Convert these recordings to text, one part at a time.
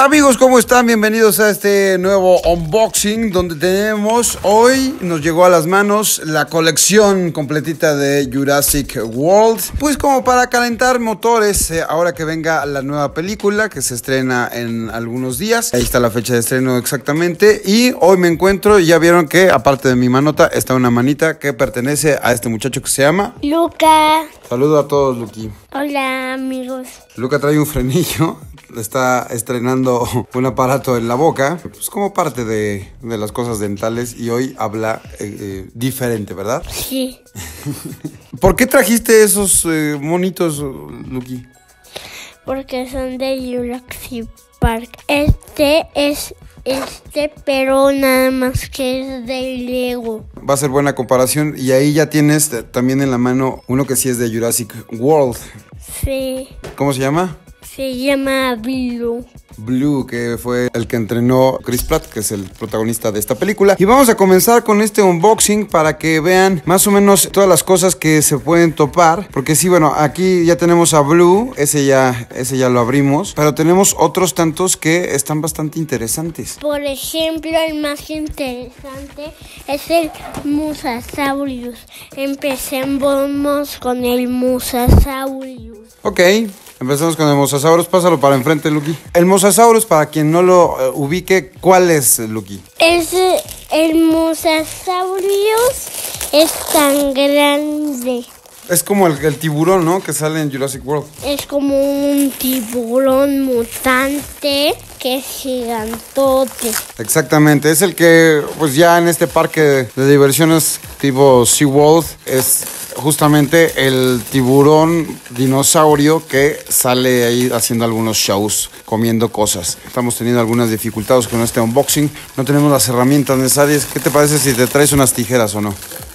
Amigos, ¿cómo están? Bienvenidos a este nuevo unboxing donde tenemos, hoy nos llegó a las manos la colección completita de Jurassic World. Pues como para calentar motores, ahora que venga la nueva película que se estrena en algunos días. Ahí está la fecha de estreno exactamente. Y hoy me encuentro, y ya vieron que aparte de mi manota está una manita que pertenece a este muchacho que se llama Luca. Saludo a todos, Luqui. Hola, amigos. Luca trae un frenillo. Está estrenando un aparato en la boca, pues como parte de las cosas dentales, y hoy habla diferente, ¿verdad? Sí. ¿Por qué trajiste esos monitos, Luqui? Porque son de Jurassic Park. Este es pero nada más que es de Lego. Va a ser buena comparación, y ahí ya tienes también en la mano uno que sí es de Jurassic World. Sí. ¿Cómo se llama? Se llama Blue. Blue, que fue el que entrenó Chris Pratt, que es el protagonista de esta película. Y vamos a comenzar con este unboxing para que vean más o menos todas las cosas que se pueden topar. Porque sí, bueno, aquí ya tenemos a Blue, ese ya lo abrimos, pero tenemos otros tantos que están bastante interesantes. Por ejemplo, el más interesante es el Mosasaurus. Empecemos con el Mosasaurus. Ok. Empezamos con el Mosasaurus. Pásalo para enfrente, Luqui. El Mosasaurus, para quien no lo ubique, ¿cuál es, Luqui? El Mosasaurus es tan grande. Es como el tiburón, ¿no? Que sale en Jurassic World. Es como un tiburón mutante que es gigantote. Exactamente. Es el que, pues ya en este parque de diversiones tipo SeaWorld, es justamente el tiburón dinosaurio que sale ahí haciendo algunos shows, comiendo cosas. Estamos teniendo algunas dificultades con este unboxing. No tenemos las herramientas necesarias. ¿Qué te parece si te traes unas tijeras o no?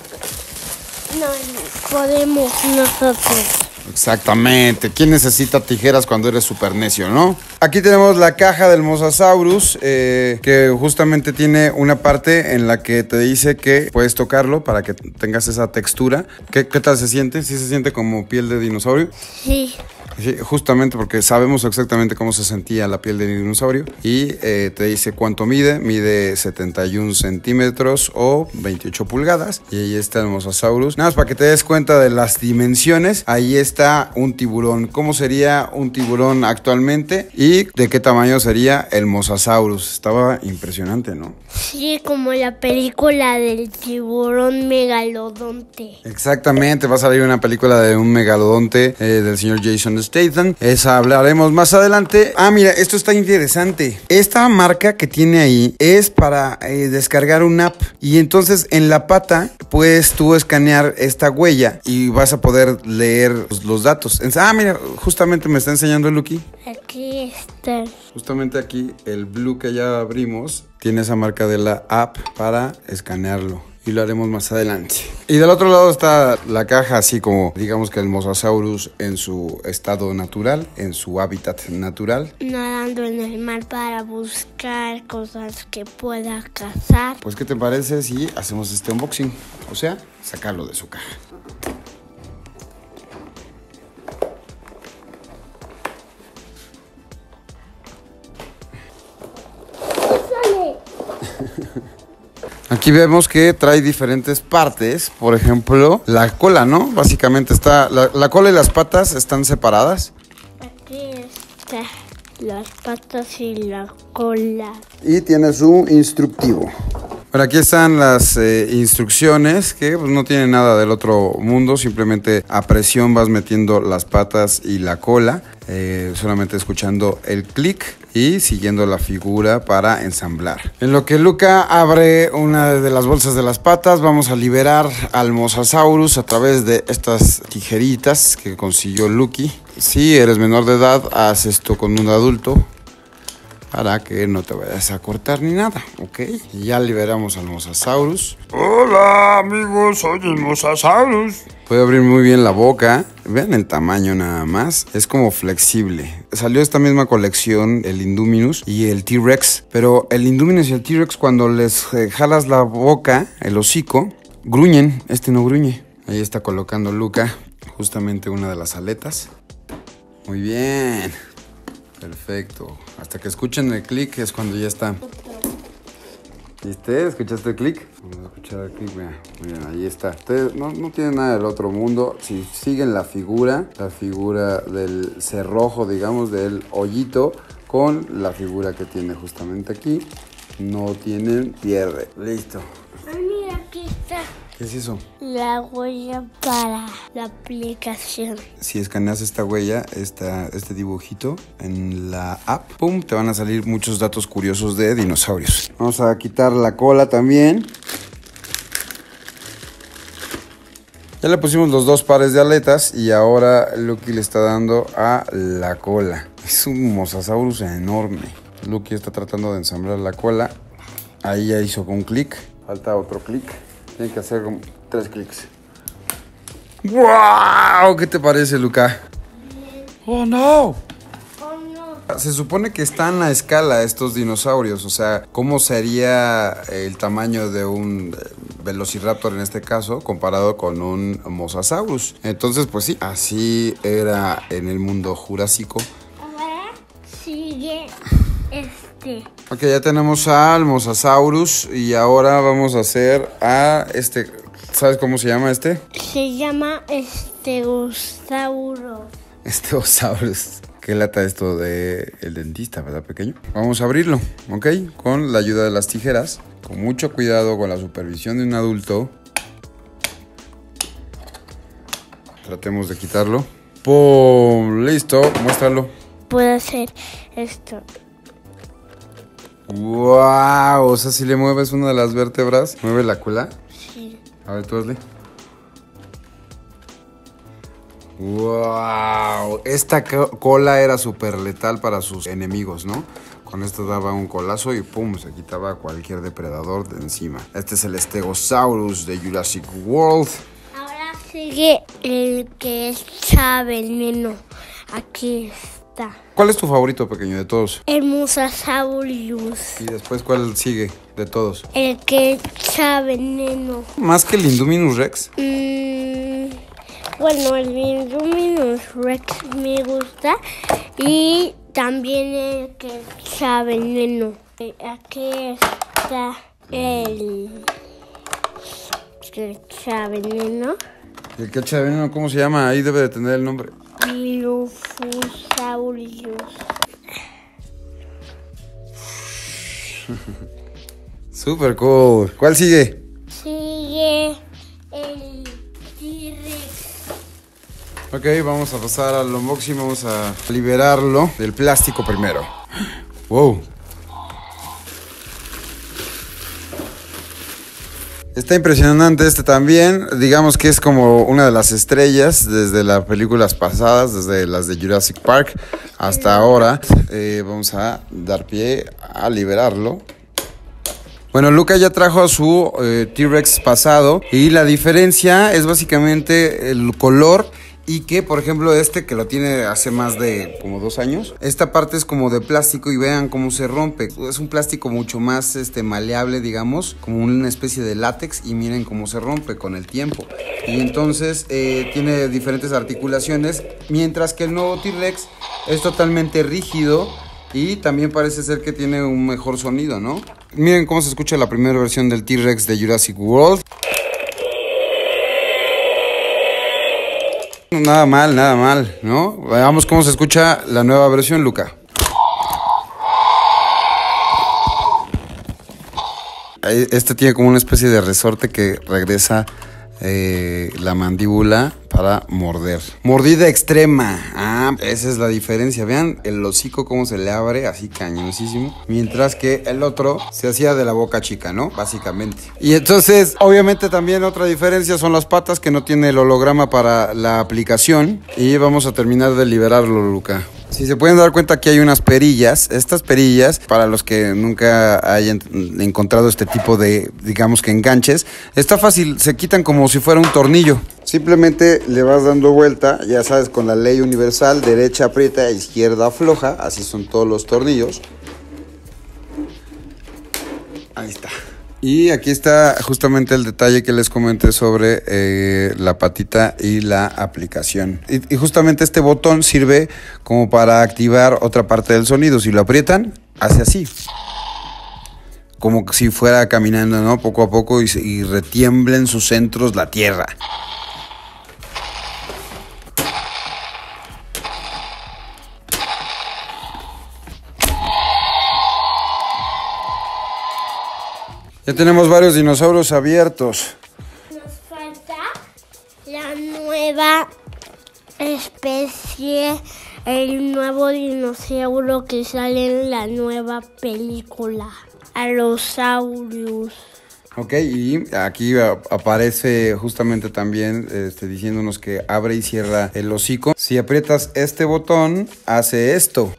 No podemos nosotros. Exactamente. ¿Quién necesita tijeras cuando eres súper necio, no? Aquí tenemos la caja del Mosasaurus, que justamente tiene una parte en la que te dice que puedes tocarlo para que tengas esa textura. ¿Qué tal se siente? ¿Sí se siente como piel de dinosaurio? Sí. Sí, justamente porque sabemos exactamente cómo se sentía la piel de dinosaurio. Y te dice cuánto mide. Mide 71 centímetros o 28 pulgadas. Y ahí está el Mosasaurus. Nada más para que te des cuenta de las dimensiones. Ahí está un tiburón. ¿Cómo sería un tiburón actualmente? ¿Y de qué tamaño sería el Mosasaurus? Estaba impresionante, ¿no? Sí, como la película del tiburón megalodonte. Exactamente, va a salir una película de un megalodonte del señor Jason Statham. Esa hablaremos más adelante. Ah, mira, esto está interesante. Esta marca que tiene ahí es para descargar una app. Y entonces en la pata puedes tú escanear esta huella y vas a poder leer los datos. Ah, mira, justamente me está enseñando el Luqui. Aquí está. Justamente aquí el Blue que ya abrimos tiene esa marca de la app para escanearlo. Y lo haremos más adelante. Y del otro lado está la caja, así como digamos que el Mosasaurus en su estado natural, en su hábitat natural. Nadando en el mar para buscar cosas que pueda cazar. Pues, ¿qué te parece si hacemos este unboxing? O sea, sacarlo de su caja. Aquí vemos que trae diferentes partes, por ejemplo, la cola, ¿no? Básicamente está, la cola y las patas están separadas. Aquí está las patas y la cola. Y tiene su instructivo. Bueno, aquí están las instrucciones que pues, no tienen nada del otro mundo, simplemente a presión vas metiendo las patas y la cola, solamente escuchando el clic y siguiendo la figura para ensamblar. En lo que Luca abre una de las bolsas de las patas, vamos a liberar al Mosasaurus a través de estas tijeritas que consiguió Luqui. Si eres menor de edad, haz esto con un adulto para que no te vayas a cortar ni nada, ¿ok? Y ya liberamos al Mosasaurus. Hola amigos, soy el Mosasaurus. Puede abrir muy bien la boca. Vean el tamaño nada más. Es como flexible. Salió esta misma colección, el Indominus y el T-Rex. Pero el Indominus y el T-Rex, cuando les jalas la boca, el hocico, gruñen. Este no gruñe. Ahí está colocando Luca justamente una de las aletas. Muy bien. Perfecto. Hasta que escuchen el clic es cuando ya está. ¿Viste? ¿Escuchaste el clic? Vamos a escuchar el clic, mira. Miren, ahí está. Ustedes no tienen nada del otro mundo. Si siguen la figura del cerrojo, digamos, del hoyito, con la figura que tiene justamente aquí, no tienen pierde. Listo. Ay, mira, aquí está ¿Qué es eso? la huella para la aplicación. Si escaneas esta huella, este dibujito en la app, ¡pum!, te van a salir muchos datos curiosos de dinosaurios. Vamos a quitar la cola también. Ya le pusimos los 2 pares de aletas y ahora Lucky le está dando a la cola. Es un Mosasaurus enorme. Lucky está tratando de ensamblar la cola. Ahí ya hizo un clic. Falta otro clic. Tiene que hacer como 3 clics. ¡Wow! ¿Qué te parece, Luca? ¡Oh, no! Se supone que están a escala estos dinosaurios, o sea, ¿cómo sería el tamaño de un velociraptor en este caso comparado con un Mosasaurus? Entonces, pues sí, así era en el mundo jurásico. Ahora sigue Ok, ya tenemos al Mosasaurus y ahora vamos a hacer a ¿sabes cómo se llama este? Se llama Stegosaurus. Stegosaurus. Qué lata esto de el dentista, ¿verdad, pequeño? Vamos a abrirlo, ¿ok? Con la ayuda de las tijeras, con mucho cuidado, con la supervisión de un adulto. Tratemos de quitarlo. ¡Pum! Listo, muéstralo. Puedo hacer esto. ¡Wow! O sea, si le mueves una de las vértebras, ¿mueve la cola? Sí. A ver, tú hazle. ¡Wow! Esta cola era súper letal para sus enemigos, ¿no? Con esto daba un colazo y ¡pum! Se quitaba a cualquier depredador de encima. Este es el Stegosaurus de Jurassic World. Ahora sigue el que echa veneno. Aquí está. ¿Cuál es tu favorito, pequeño, de todos? El Mosasaurus. Y después, ¿cuál sigue de todos? El que echa veneno. ¿Más que el Indominus Rex? Bueno, el Indominus Rex me gusta. Y también el que echa veneno. Aquí está el que echa veneno. ¿El que echa veneno cómo se llama? Ahí debe de tener el nombre. Dilophosaurus. Super cool. ¿Cuál sigue? Sigue el T-Rex. Ok, vamos a pasar al unboxing. Vamos a liberarlo del plástico primero. Wow. Está impresionante este también. Digamos que es como una de las estrellas desde las películas pasadas, desde las de Jurassic Park hasta ahora. Vamos a dar pie a liberarlo. Bueno, Luca ya trajo a su T-Rex pasado y la diferencia es básicamente el color. Y que, por ejemplo, que lo tiene hace más de como 2 años, esta parte es como de plástico y vean cómo se rompe. Es un plástico mucho más maleable, digamos, como una especie de látex, y miren cómo se rompe con el tiempo. Y entonces tiene diferentes articulaciones, mientras que el nuevo T-Rex es totalmente rígido y también parece ser que tiene un mejor sonido, ¿no? Miren cómo se escucha la primera versión del T-Rex de Jurassic World. Nada mal, ¿no? Veamos cómo se escucha la nueva versión, Luca. Este tiene como una especie de resorte que regresa la mandíbula para morder. Mordida extrema. Ah, esa es la diferencia. Vean el hocico cómo se le abre, así cañoncísimo. Mientras que el otro se hacía de la boca chica, ¿no? Básicamente. Y entonces, obviamente también otra diferencia son las patas, que no tiene el holograma para la aplicación. Y vamos a terminar de liberarlo, Luca. Si se pueden dar cuenta, aquí hay unas perillas. Estas perillas, para los que nunca hayan encontrado este tipo de, digamos que enganches, está fácil, se quitan como si fuera un tornillo. Simplemente le vas dando vuelta, ya sabes, con la ley universal, derecha aprieta, izquierda afloja, así son todos los tornillos. Ahí está. Y aquí está justamente el detalle que les comenté sobre la patita y la aplicación. Y justamente este botón sirve como para activar otra parte del sonido. Si lo aprietan, hace así. Como si fuera caminando, ¿no? Poco a poco y retiembla en sus centros la tierra. Ya tenemos varios dinosaurios abiertos. Nos falta la nueva especie, el nuevo dinosaurio que sale en la nueva película, Allosaurus. Ok, y aquí aparece justamente también diciéndonos que abre y cierra el hocico. Si aprietas este botón, hace esto.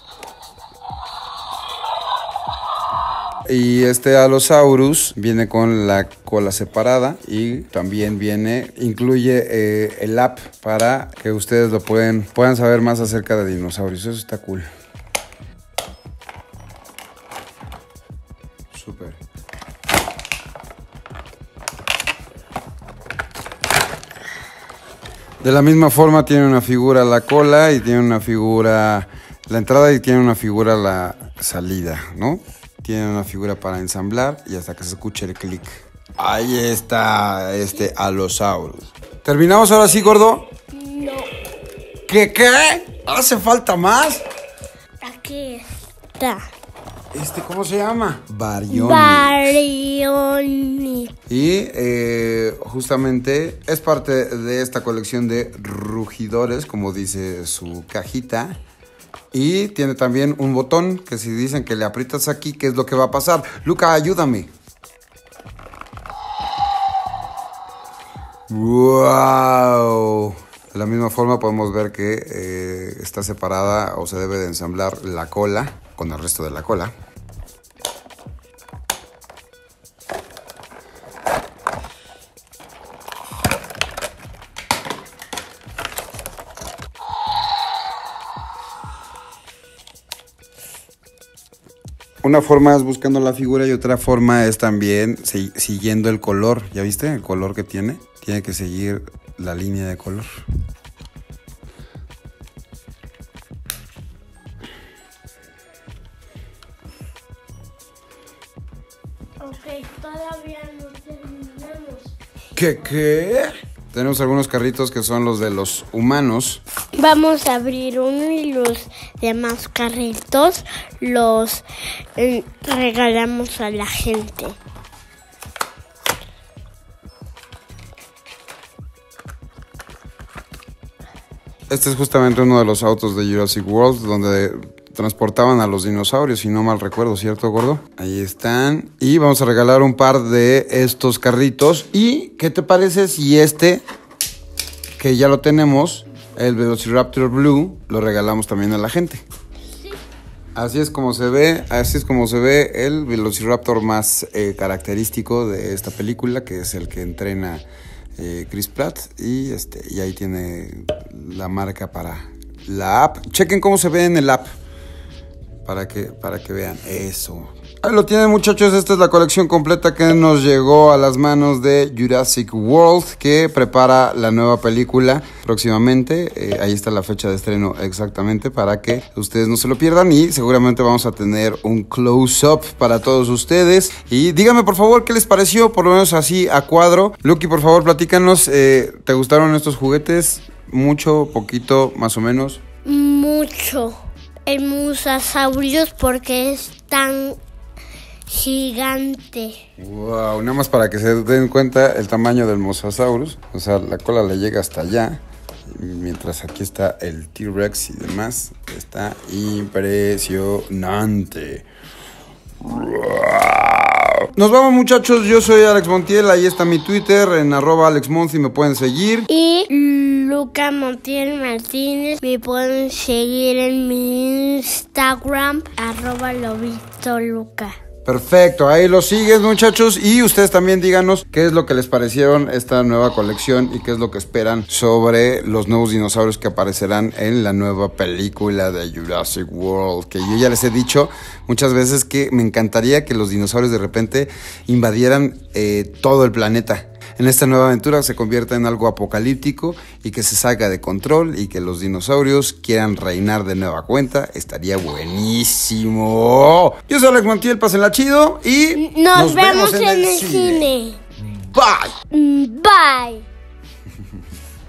Y este Allosaurus viene con la cola separada y también incluye el app para que ustedes puedan saber más acerca de dinosaurios. Eso está cool. Súper. De la misma forma tiene una figura la cola y tiene una figura la entrada y tiene una figura la salida, ¿no? Tiene una figura para ensamblar y hasta que se escuche el clic. Ahí está este Allosaurus. ¿Terminamos ahora sí, gordo? No. ¿Qué? ¿Hace falta más? Aquí está. ¿Cómo se llama? Baryonyx. Baryonyx. Y justamente es parte de esta colección de rugidores, como dice su cajita. Y tiene también un botón que si dicen que le aprietas aquí, ¿qué es lo que va a pasar? Luca, ayúdame. ¡Wow! De la misma forma podemos ver que está separada o se debe de ensamblar la cola con el resto de la cola. Una forma es buscando la figura y otra forma es también siguiendo el color. ¿Ya viste el color que tiene? Tiene que seguir la línea de color. Ok, todavía no terminamos. ¿Qué? Tenemos algunos carritos que son los de los humanos. Vamos a abrir uno y los demás carritos los regalamos a la gente. Este es justamente uno de los autos de Jurassic World donde transportaban a los dinosaurios, si no mal recuerdo, ¿cierto, gordo? Ahí están. Y vamos a regalar un par de estos carritos. ¿Y qué te parece si que ya lo tenemos, el Velociraptor Blue, lo regalamos también a la gente? Sí. Así es como se ve el Velociraptor más característico de esta película, que es el que entrena Chris Pratt. Y ahí tiene la marca para la app. Chequen cómo se ve en el app. Para que vean eso. Ahí lo tienen, muchachos. Esta es la colección completa que nos llegó a las manos de Jurassic World, que prepara la nueva película próximamente. Ahí está la fecha de estreno exactamente para que ustedes no se lo pierdan. Y seguramente vamos a tener un close-up para todos ustedes. Y díganme por favor qué les pareció, por lo menos así a cuadro. Lucky, por favor, platícanos. ¿Te gustaron estos juguetes? ¿Mucho? ¿Poquito? ¿Más o menos? Mucho. El Mosasaurus porque es tan gigante. Wow, nada más para que se den cuenta el tamaño del Mosasaurus. O sea, la cola le llega hasta allá. Mientras aquí está el T-Rex y demás. Está impresionante. Nos vamos, muchachos. Yo soy Alex Montiel. Ahí está mi Twitter en @AlexMonti. Me pueden seguir. Y Luca Montiel Martínez. Me pueden seguir en mi Instagram @LobitoLuca. Perfecto, ahí lo sigues, muchachos, y ustedes también díganos qué es lo que les parecieron esta nueva colección y qué es lo que esperan sobre los nuevos dinosaurios que aparecerán en la nueva película de Jurassic World, que yo ya les he dicho muchas veces que me encantaría que los dinosaurios de repente invadieran todo el planeta. En esta nueva aventura se convierta en algo apocalíptico y que se salga de control y que los dinosaurios quieran reinar de nueva cuenta. Estaría buenísimo. Yo soy Alex Montiel, pásenla chido y nos vemos en el cine. Bye. Bye.